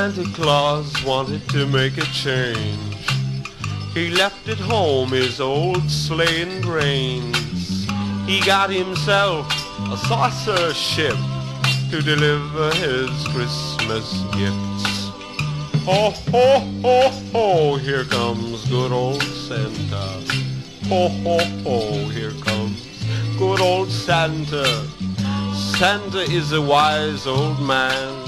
Santa Claus wanted to make a change. He left at home his old sleigh and reins. He got himself a saucer ship to deliver his Christmas gifts. Ho, ho, ho, ho, here comes good old Santa. Ho, ho, ho, here comes good old Santa. Santa is a wise old man.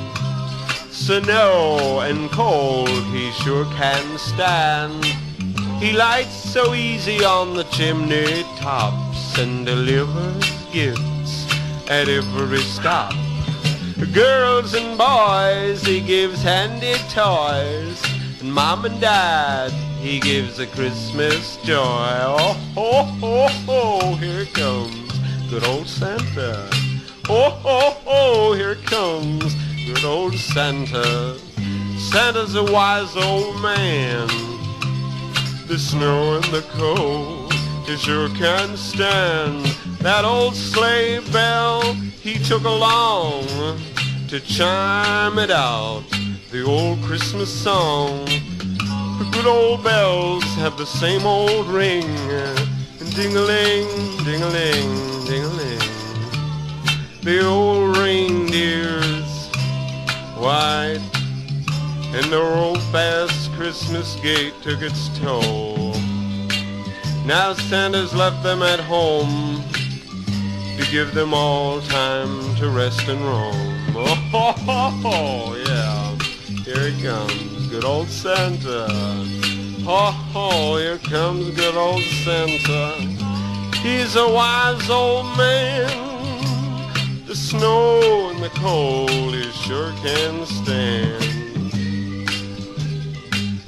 Snow and cold he sure can stand. He lights so easy on the chimney tops and delivers gifts at every stop. Girls and boys he gives handy toys, and mom and dad he gives a Christmas joy. Oh, ho, ho, ho, here comes good old Santa. Oh, ho, ho, here comes good old Santa. Santa's a wise old man. The snow and the cold he sure can stand. That old sleigh bell he took along to chime it out, the old Christmas song. The good old bells have the same old ring, and ding-a-ling, ding-a-ling, ding-a-ling. The old reindeers white, and their old fast Christmas gate took its toll. Now Santa's left them at home to give them all time to rest and roam. Oh, ho, ho, ho, yeah, here he comes, good old Santa. Ho, ho, here comes good old Santa. He's a wise old man. The snow and the cold he sure can stand.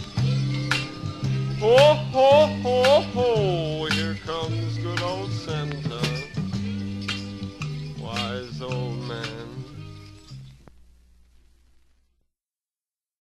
Ho, ho, ho, ho, here comes good old Santa.